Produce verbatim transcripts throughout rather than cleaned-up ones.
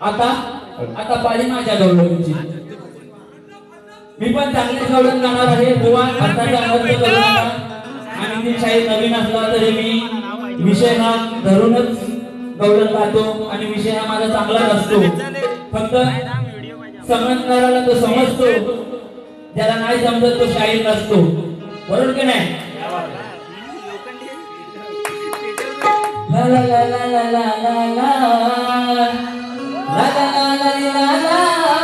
आता आता पाळी माझ्या गवळणीची मी पण चांगले गवळण गाणार आहे बुवा अर्थाचा अर्थ करू नका आणि ती शाही नवीन असला तरी मी विषय हा धरूनच गवळण गातो आणि विषय हा माझा चांगला नसतो फक्त समजणाऱ्याला तो समजतो ज्याला नाही समजत तो शाहीर नसतो बरोबर की नाही ला ला ला ला ला ला ला ला ला ला ला ला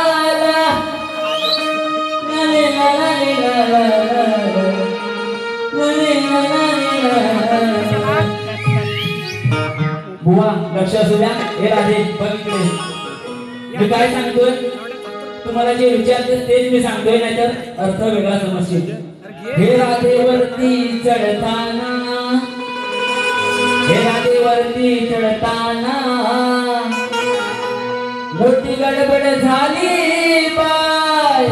बुवा लक्ष असू द्या हे राधे बघितले मी काय सांगतोय तुम्हाला जे विचारते तेच मी सांगतोय नाहीतर अर्थ वेगळा समजशील हे राधेवरती चढताना हे राधेवरती चढताना मोठी गडबड झाली बाय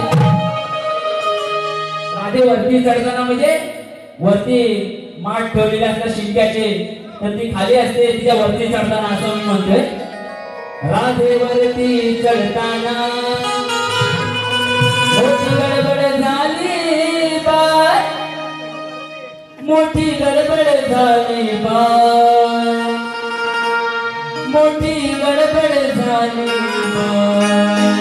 राधेवरती चढताना म्हणजे वरती माठ ठेवलेले असतात शिंक्याचे तर ती खाली असते तिच्या वरती चढताना असं मी म्हणतोय राधेवरती चढताना मोठी गडबड झाली बाय मोठी गडबड झाली बाय मोठी गडबड झाली बाय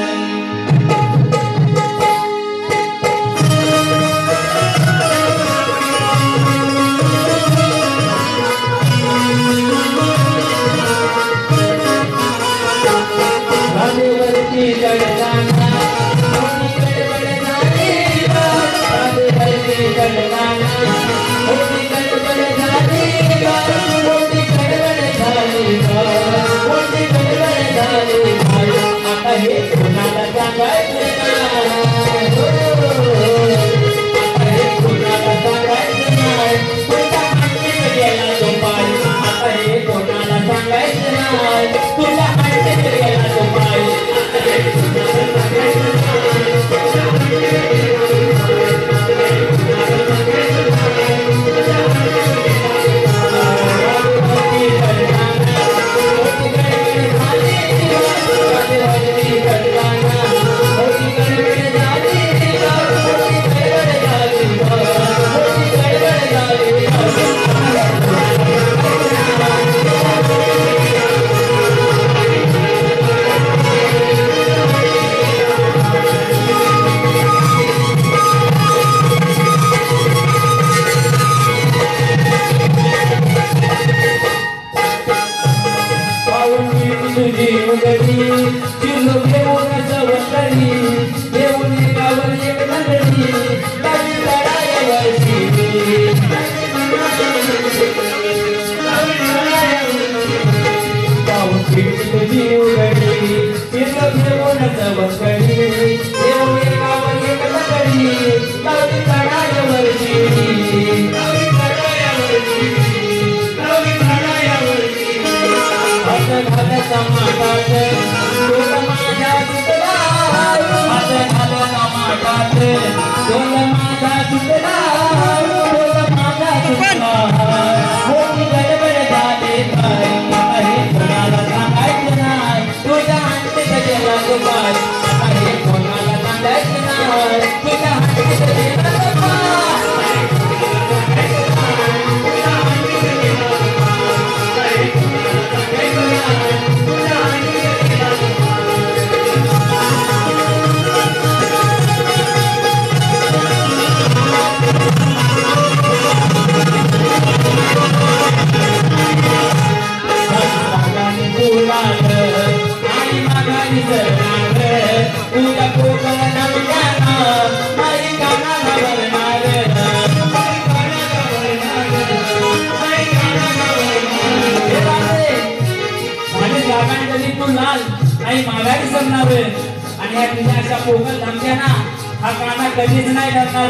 हा गाणं कधीच नाही करणार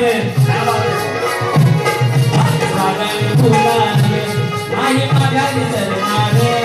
नाही माघारी सरणार